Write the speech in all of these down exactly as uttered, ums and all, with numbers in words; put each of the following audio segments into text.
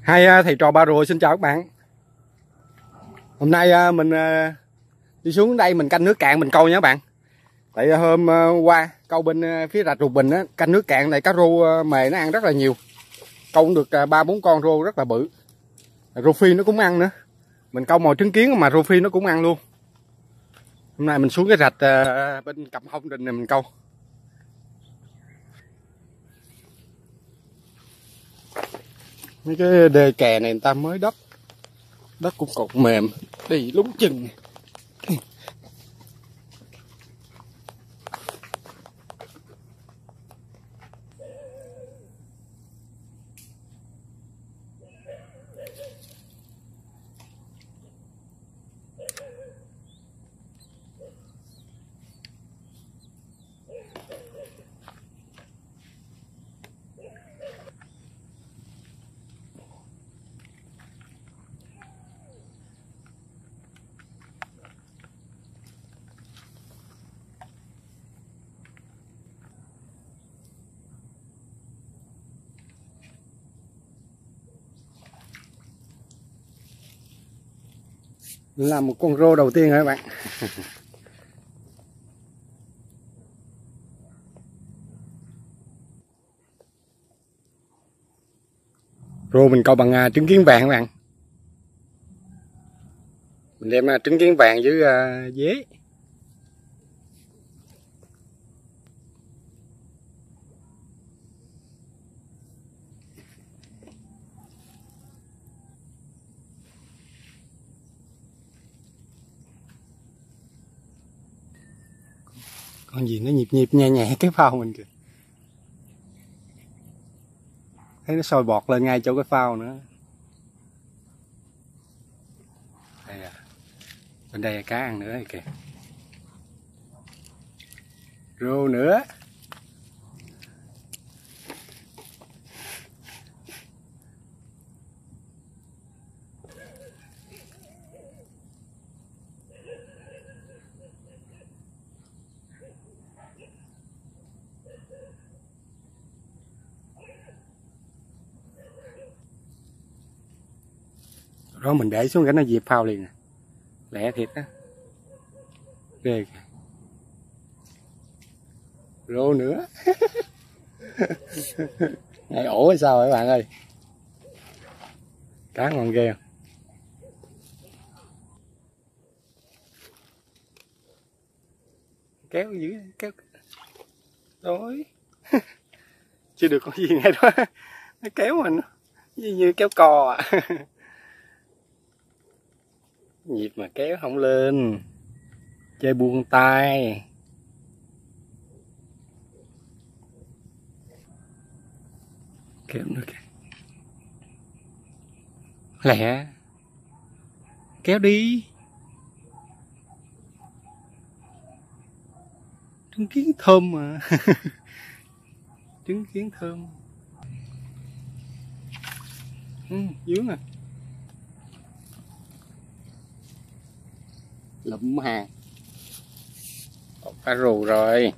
Hai thầy trò ba rùa xin chào các bạn. Hôm nay mình đi xuống đây mình canh nước cạn mình câu nha các bạn. Tại hôm qua câu bên phía rạch Rụt Bình á, canh nước cạn này cá rô mề nó ăn rất là nhiều. Câu cũng được ba bốn con rô rất là bự. Rô phi nó cũng ăn nữa. Mình câu mồi trứng kiến mà rô phi nó cũng ăn luôn. Hôm nay mình xuống cái rạch bên Cặp Hông Đình này mình câu. Mấy cái đê kè này người ta mới đắp, đất cũng cột mềm, đi lúng chừng. Là một con rô đầu tiên rồi các bạn. Rô mình câu bằng trứng kiến vàng các bạn. Mình đem trứng kiến vàng với uh, dế. Con gì nó nhịp nhịp nhẹ nhẹ cái phao mình kìa. Thấy nó sôi bọt lên ngay chỗ cái phao nữa. Đây à. Bên đây là cá ăn nữa kìa. Rô nữa. Đó mình để xuống cái nó dịp phao liền nè. Lẹ thiệt á. Ghê kìa. Rô nữa. Ngay ổ hay sao vậy các bạn ơi. Cá ngon ghê không? Kéo dữ, kéo. Đối. Chưa được con gì ngay đó. Nó kéo mình. Như, như kéo cò à. Nhịp mà kéo không lên. Chơi buông tay. Kéo nữa kìa. Lẹ. Kéo đi. Trứng kiến thơm mà. Trứng kiến thơm. Ừ, dướng à. Lụm hàng. Cá rù rồi.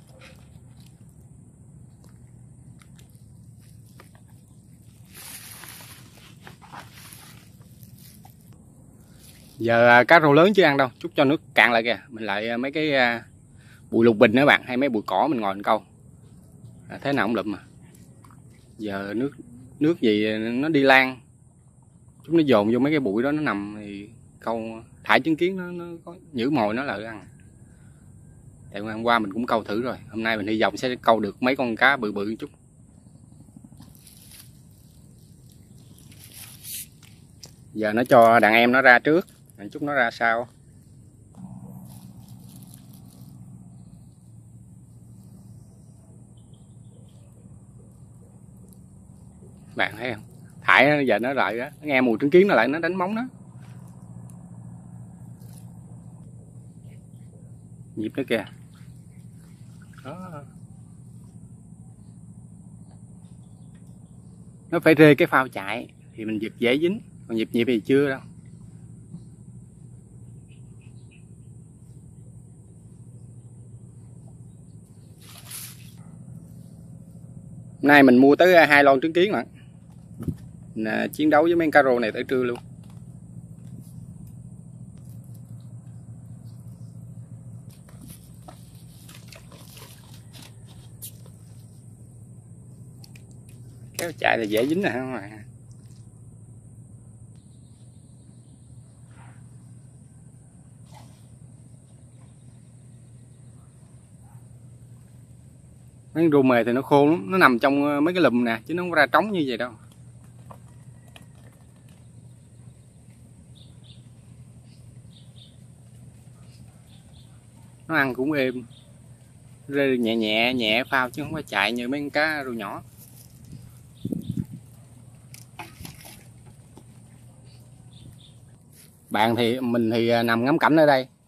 Giờ cá rô lớn chưa ăn đâu, chút cho nước cạn lại kìa. Mình lại mấy cái bụi lục bình đó bạn, hay mấy bụi cỏ mình ngồi mình câu. À, thế nào cũng lụm mà. Giờ nước nước gì nó đi lan, chúng nó dồn vô mấy cái bụi đó nó nằm thì câu thải trứng kiến nó, nó có nhử mồi nó lại ăn. Tại hôm qua mình cũng câu thử rồi, hôm nay mình hy vọng sẽ câu được mấy con cá bự bự một chút. Giờ nó cho đàn em nó ra trước, chút nó ra sau. Bạn thấy không? Thải giờ nó lại đó, nghe mùi trứng kiến nó lại nó đánh móng đó. Nhịp nữa kìa. Đó. Nó phải rê cái phao chạy thì mình giật dễ dính, còn nhịp nhịp thì chưa đâu. Hôm nay mình mua tới hai lon trứng kiến mà. Nè, chiến đấu với mấy con cá rô này tới trưa luôn. Kéo chạy là dễ dính nè không à. Mấy con rô mề thì nó khôn lắm, nó nằm trong mấy cái lùm nè chứ nó không ra trống như vậy đâu. Nó ăn cũng êm, rơi nhẹ nhẹ nhẹ phao chứ không có chạy như mấy con cá rô nhỏ. Bạn thì mình thì nằm ngắm cảnh ở đây,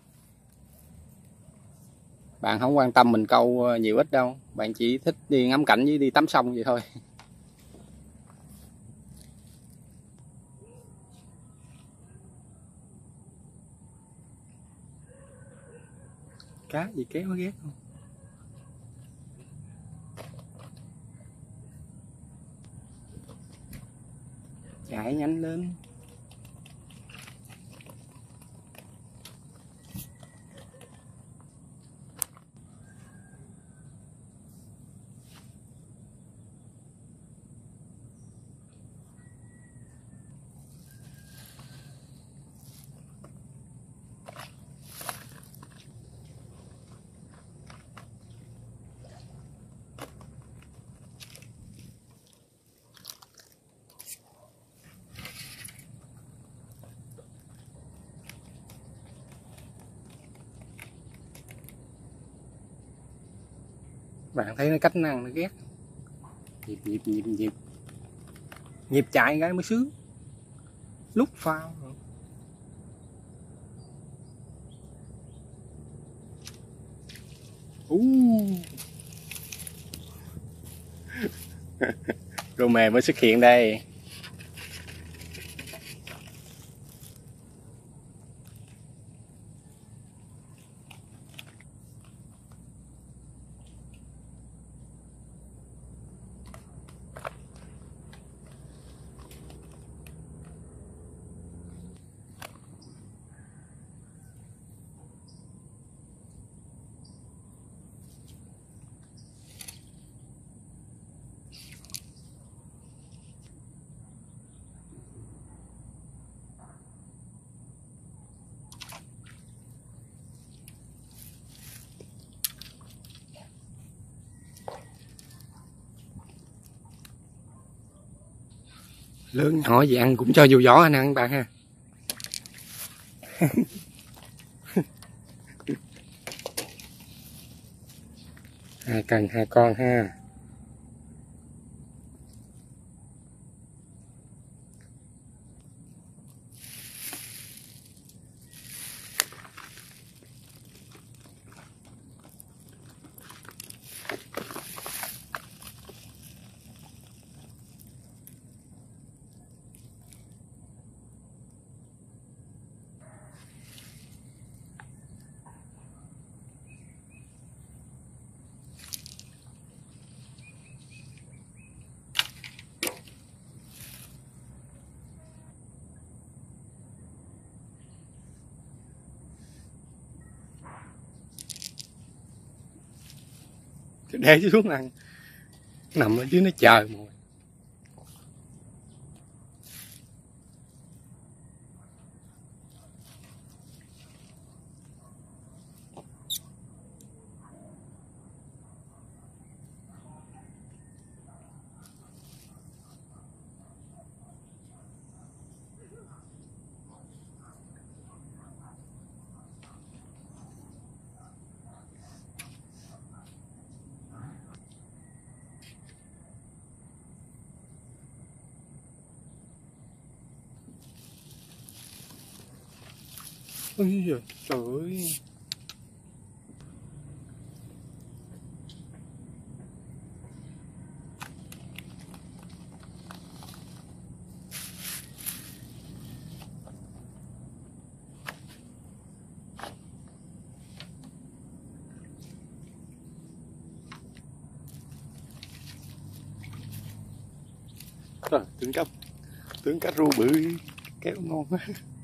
bạn không quan tâm mình câu nhiều ít đâu, bạn chỉ thích đi ngắm cảnh với đi tắm sông vậy thôi. Cá gì kéo nó ghét không. Chạy nhanh lên. Bạn thấy nó cách nó ăn nó ghét. Nhịp nhịp nhịp nhịp nhịp chạy cái mới sướng, lúc phao uh. Rô mề mới xuất hiện đây. Lớn nhỏ gì ăn cũng cho vô vỏ anh ăn bạn ha. Hai cần hai con ha. Để xuống ăn, nằm ở dưới nó chờ mồi. Ôi giời, trời ơi. Rồi, trứng cắp. Tưởng cá rô bự kéo ngon quá.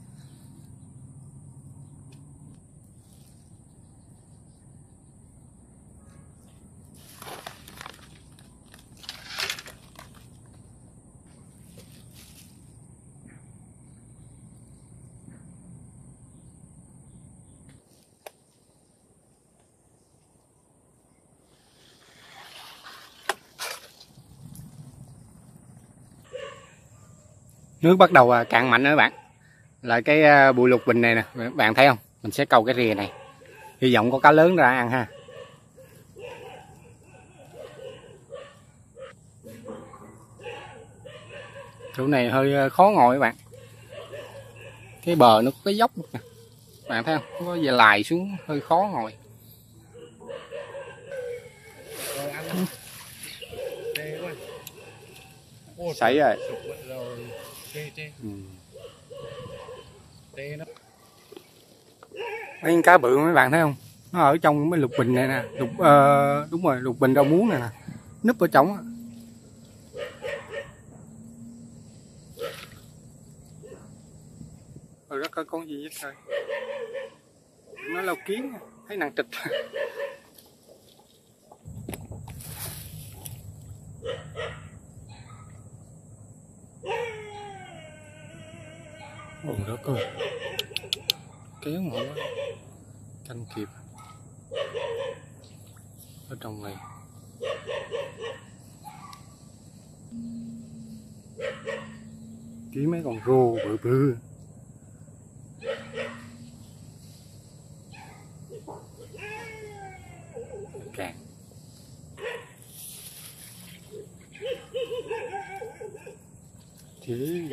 Nước bắt đầu cạn mạnh nữa các bạn. Là cái bụi lục bình này nè, các bạn thấy không? Mình sẽ câu cái rìa này. Hy vọng có cá lớn ra ăn ha. Chỗ này hơi khó ngồi các bạn. Cái bờ nó có cái dốc nè. Bạn thấy không? Có về lài xuống hơi khó ngồi. Sảy rồi. Ừ. Mấy cá bự mấy bạn thấy không? Nó ở trong mấy lục bình này nè, lục uh, đúng rồi, lục bình rau muống này nè, núp ở trong á. Rồi rất có con gì vậy thôi. Nó lau kiến, thấy nặng trịch. Ồ đó cơ. Kéo ngộ quá. Canh kịp. Ở trong này. Ký mấy con rô bự bự. Càng. Thế.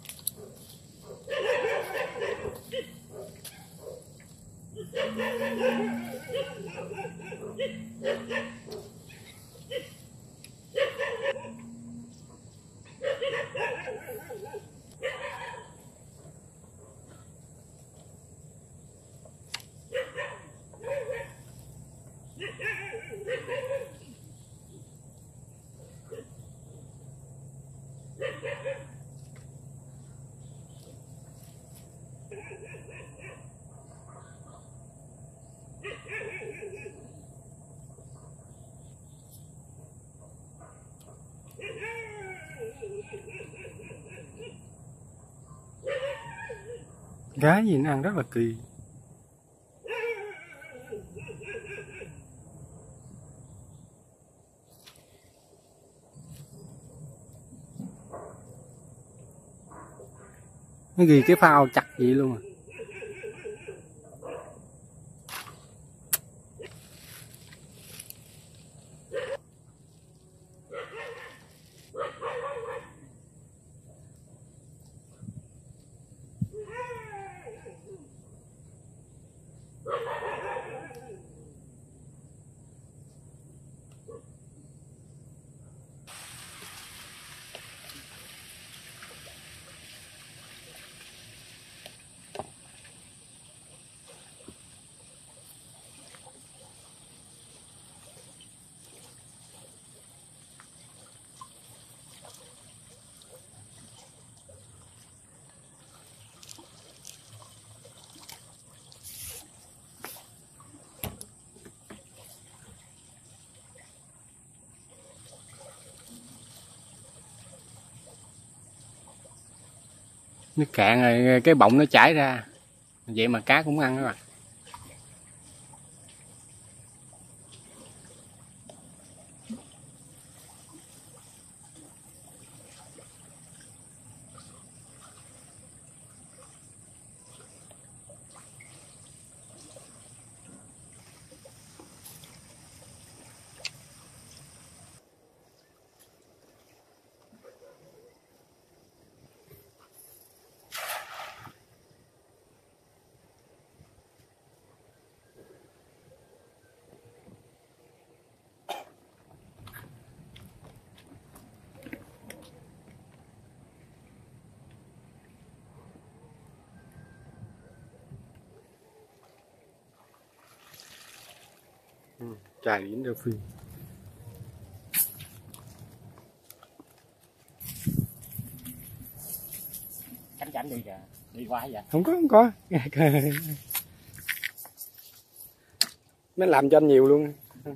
Gái gì nó ăn rất là kỳ. Nó ghi cái phao chặt vậy luôn à. Nước cạn rồi cái bọng nó chảy ra, vậy mà cá cũng ăn các bạn. Ừ, chài đến đâu phi. chảnh đi kìa, đi qua vậy. Không có, không có. Nó làm cho anh nhiều luôn.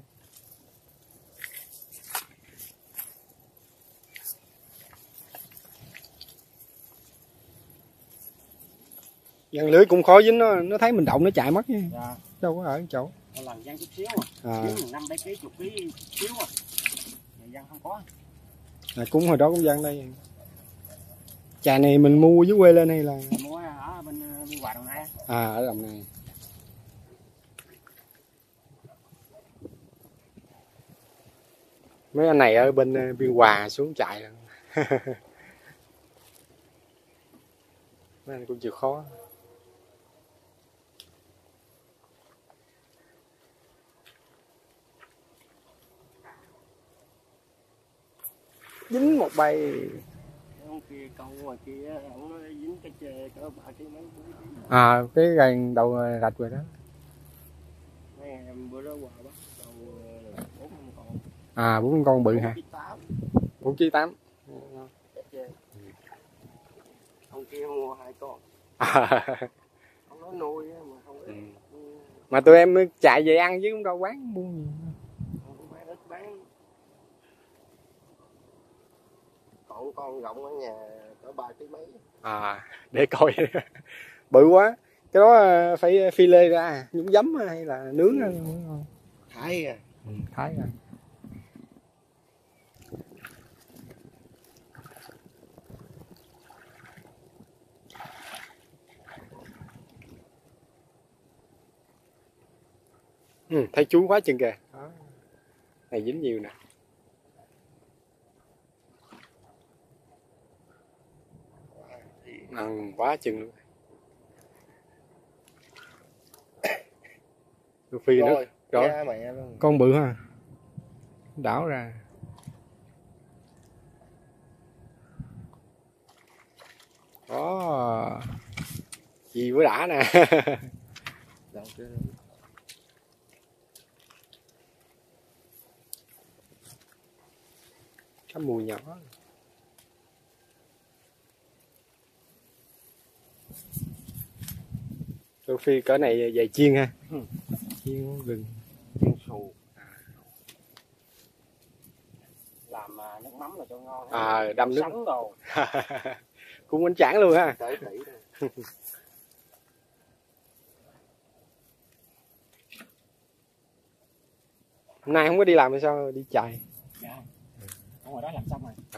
Dàn lưới cũng khó dính, nó nó thấy mình động nó chạy mất nha. Dạ. Đâu có ở chỗ. Một lần dăng chút xíu à. À. Xíu năm bảy ký, chục ký xíu à. Dăng không có. À, cũng hồi đó cũng dăng đây. Chài này mình mua dưới quê lên hay là mua ở bên Biên Hòa Đồng Nai. À, ở Đồng Nai. Mấy anh này ở bên Biên Hòa xuống chạy rồi. Mấy anh cũng chịu khó. Dính một bay. Ông kia câu ngoài kia ông nó dính cái chè cỡ ba ký mấy. À, cái gần đầu rạch rồi đó. Mấy em bữa đó qua bắt đầu bốn con. À, bốn con bự hả? bốn ký tám. Ông kia mua hai con. À. Ông nói nuôi mà không có. Ừ. Mà tụi em chạy về ăn chứ không đâu quán mua gì. Không bán ít bán. Còn con rộng ở nhà cỡ ba ký mấy. À, để coi. Bự quá. Cái đó phải phi lê ra, nhúng giấm hay là nướng ra. Thái à. Ừ, thái ra. Ừ, thấy chú quá chừng kìa. Đó. Này dính nhiều nè. Ừ, quá chừng luôn. Phi rồi, nước rồi. Mẹ luôn. Con bự ha. Đảo ra. Đó. Gì mới đã nè. Cái mùi nhỏ. Châu Phi cỡ này về chiên ha. Ừ. Chiên gừng. Chiên xù. Làm nước mắm là cho ngon. À, đâm nước. Sắn đồ. Cũng bánh tráng luôn ha. Tới kỹ rồi. Hôm nay không có đi làm hay sao, đi chạy. Dạ. Ở ngoài đó làm xong rồi. À.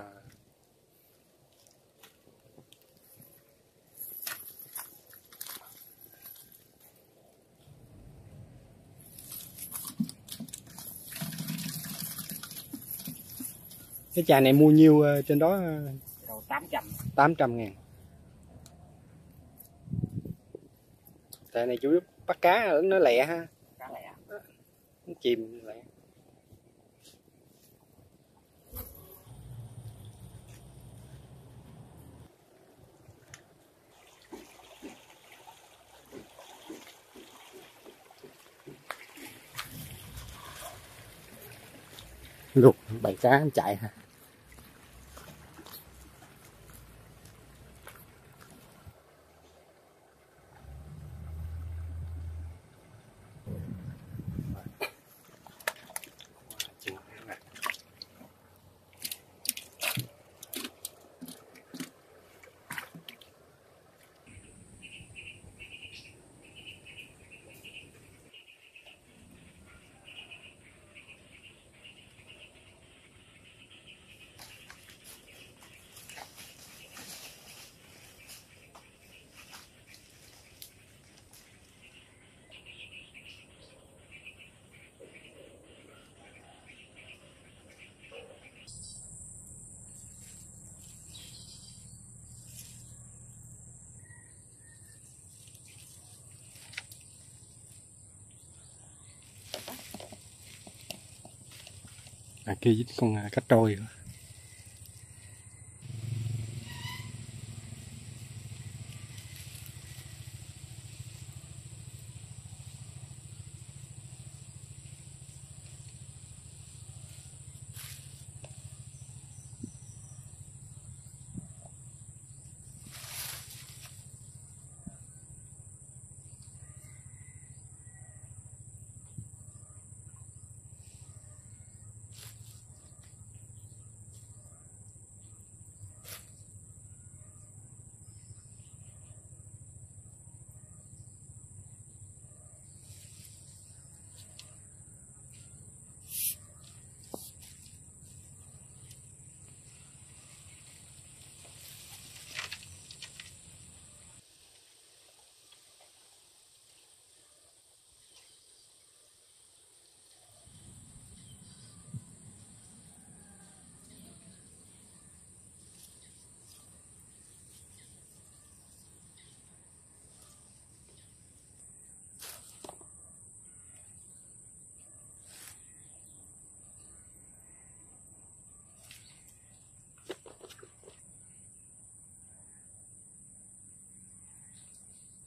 Cái chài này mua nhiêu trên đó? Đầu tám trăm. tám trăm ngàn. Chài này chủ yếu bắt cá nó lẹ ha. Cá lẹ. Nó chìm lẹ. Lục bầy cá chạy ha. À, kia với con cá trôi.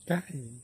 Cái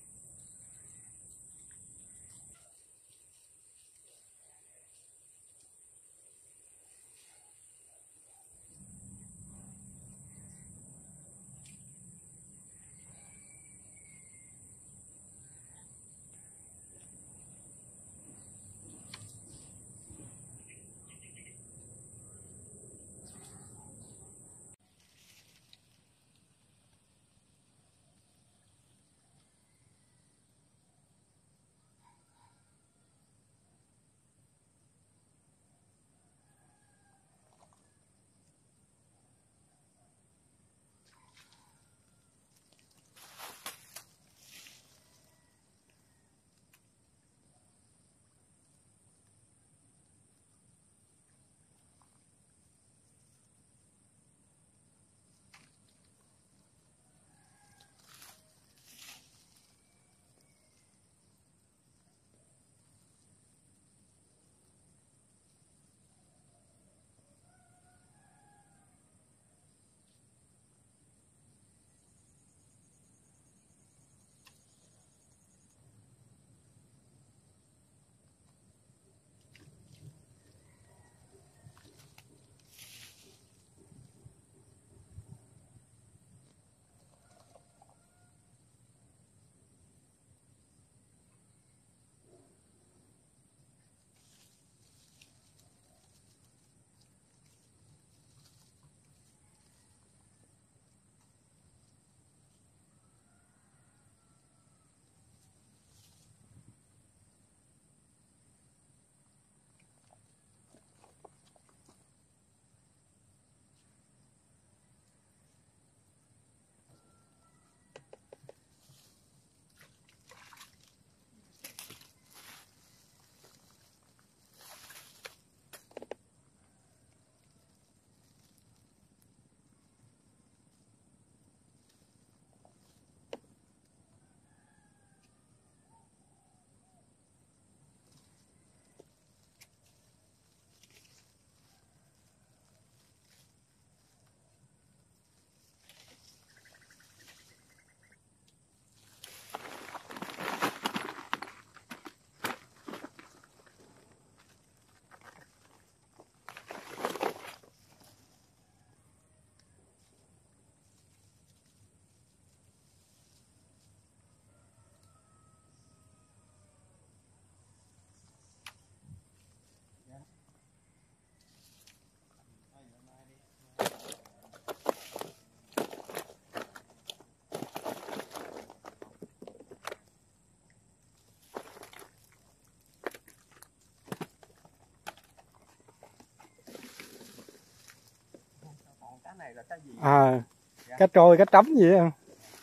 này là cái gì? à dạ. Cá trôi, cá trắm gì đó.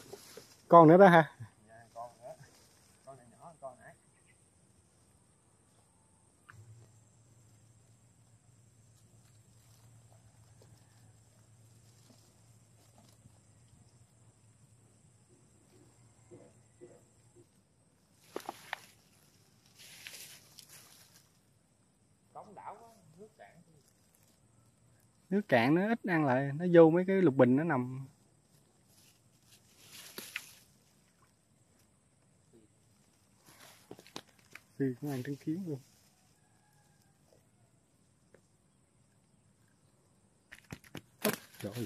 Con nữa đó ha. Dạ, con nữa. Con này nhỏ hơn con nãy. Cống đảo quá, nước cạn. Nước cạn nó ít ăn lại, nó vô mấy cái lục bình nó nằm. Phi cũng ăn trứng kiến luôn. Trời.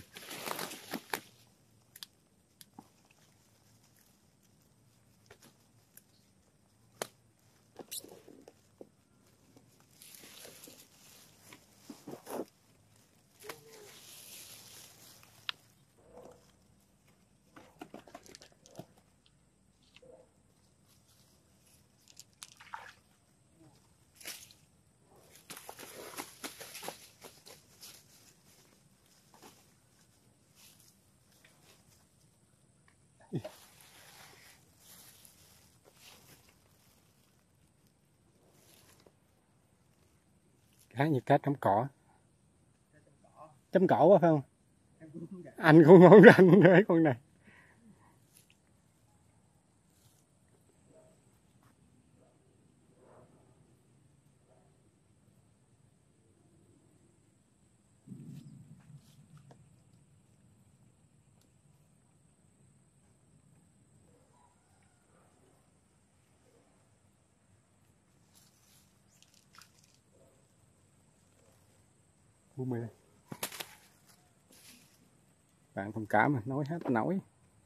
Cá như cá chấm cỏ. Chấm cỏ quá phải không? Anh cũng ngon rành với con này. bốn mươi. Bạn thông cảm mà nói hết nổi.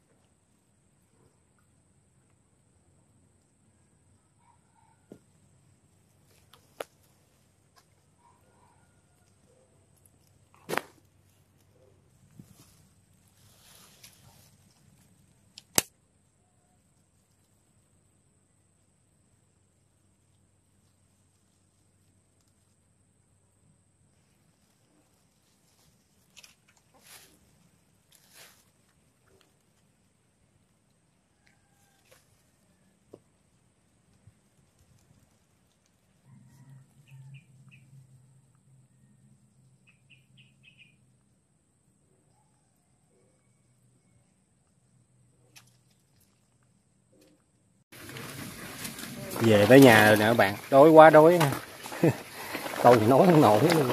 Về tới nhà rồi nè các bạn, đói quá đói. Tôi thì nói không nổi luôn.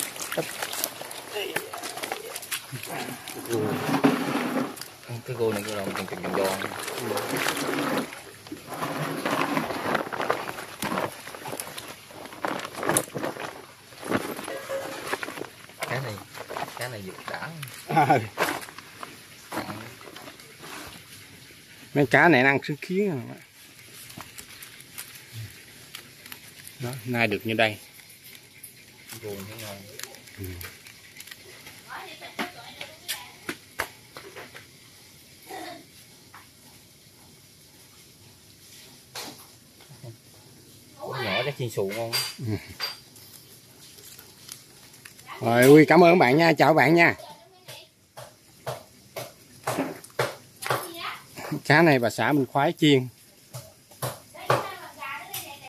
Cái cô này cái lòng tròn tròn tròn. Cái này, cái này giật đã. À. Mấy cá này ăn sướng kiến rồi. Đó, nay được như đây. Guồng thấy ngon. Ừ. Nhỏ chắc chiên xù ngon. Ừ. Rồi, ui cảm ơn bạn nha, chào bạn nha. Cá này bà xã mình khoái chiên.